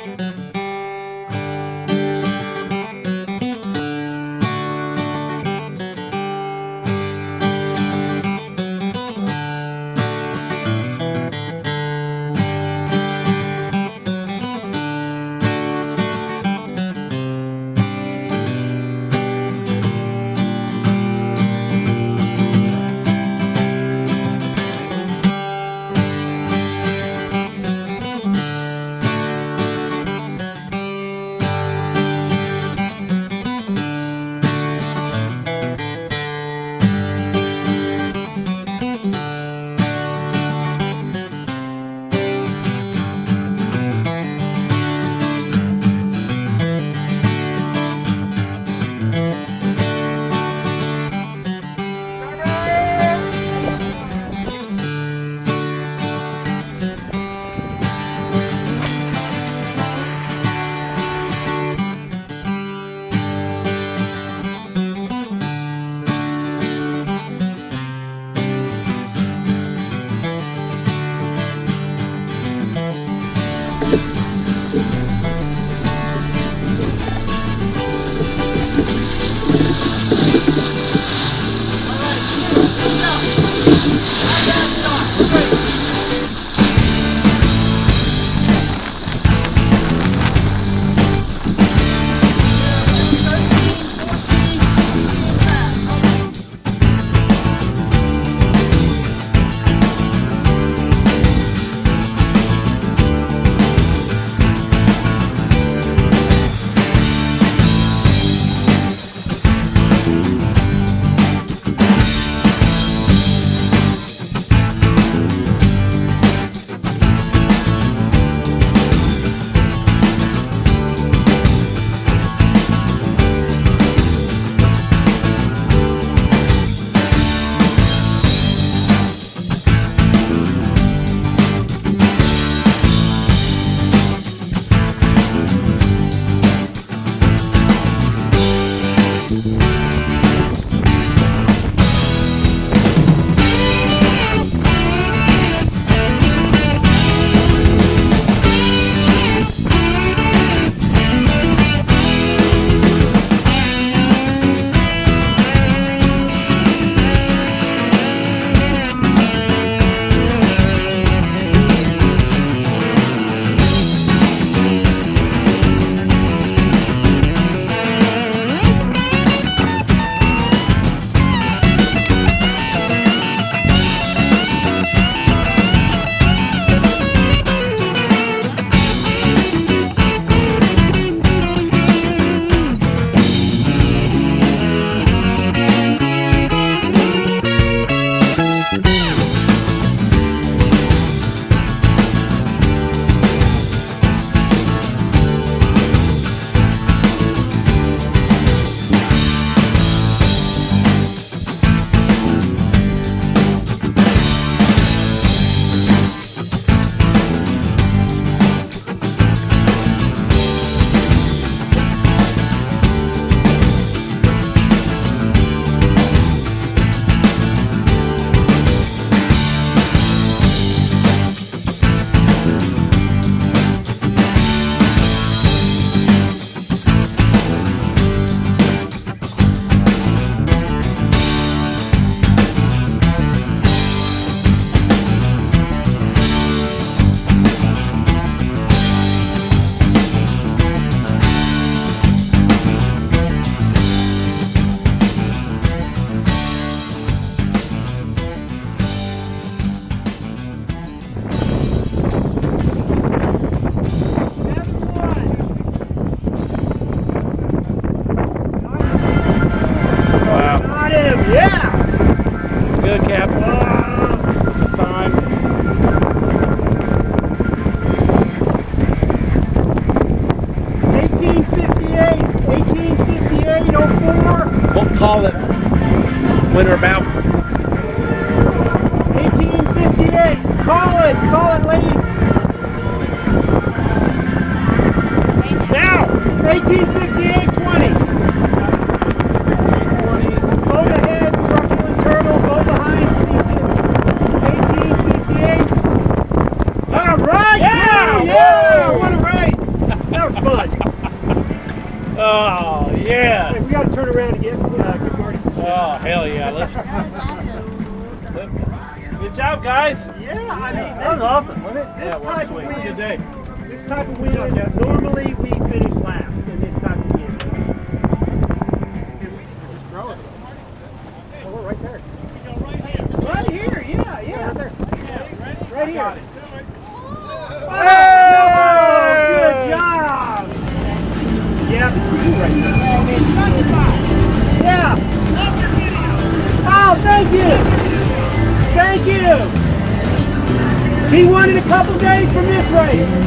call it when we're about 1858. Call it, Leigh. Now, 1858-20. Boat ahead, truculent turtle, boat behind, seeking. 1858. All right, yeah, what a race. Oh, yes. Hey, we got to turn around and give Marty some shit. Oh, hell yeah. Let's. Good job, guys. Yeah, I mean, That was awesome, wasn't it? this type of wind, Good day. this type of wind, normally we finish last in this type of wind. Just throw it. Oh, we're right there. Right here, yeah. Right there. Right here. Oh, good job. Yeah, but you right there. Yeah. Oh, thank you. Thank you. He won in a couple days from this race.